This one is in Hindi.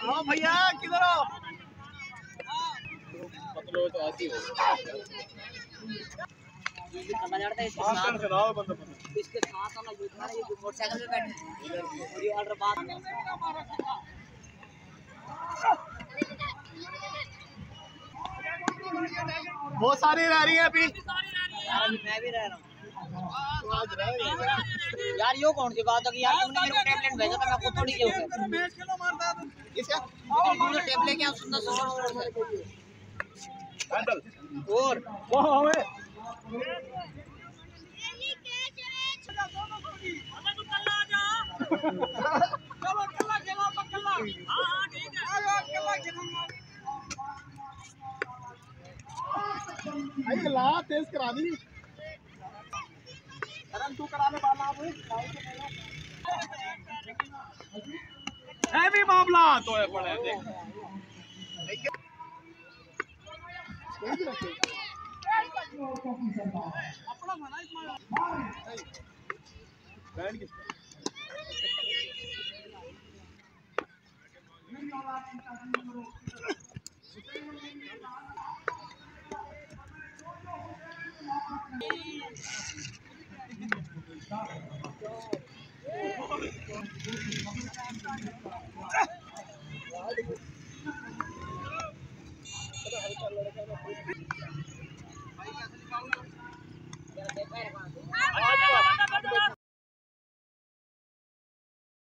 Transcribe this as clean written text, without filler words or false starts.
आओ भैया किधर हो? तो ऐसी हो इसके साथ वाला ये मोटरसाइकिल पे बैठे और ये ऑर्डर बात बहुत सारी रह रही है अभी। मैं भी रह रहा हूँ यार। यो कौन सी बात है कि यार तुमने मेरे को टेबलेट भेजा था, मैं खुद थोड़ी किया किसका? मुझे टेबलेट क्या सुंदर सुंदर और वो हमें ला तेज करा दी। तू कराने वाला है भी मामला तो है पड़े देख अपना खाना